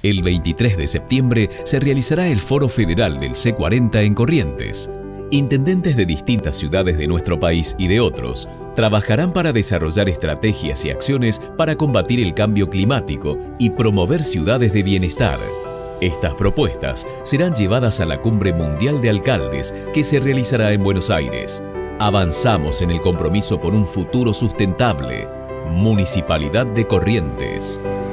El 23 de septiembre se realizará el Foro Federal del C40 en Corrientes. Intendentes de distintas ciudades de nuestro país y de otros trabajarán para desarrollar estrategias y acciones para combatir el cambio climático y promover ciudades de bienestar. Estas propuestas serán llevadas a la Cumbre Mundial de Alcaldes que se realizará en Buenos Aires. Avanzamos en el compromiso por un futuro sustentable. Municipalidad de Corrientes.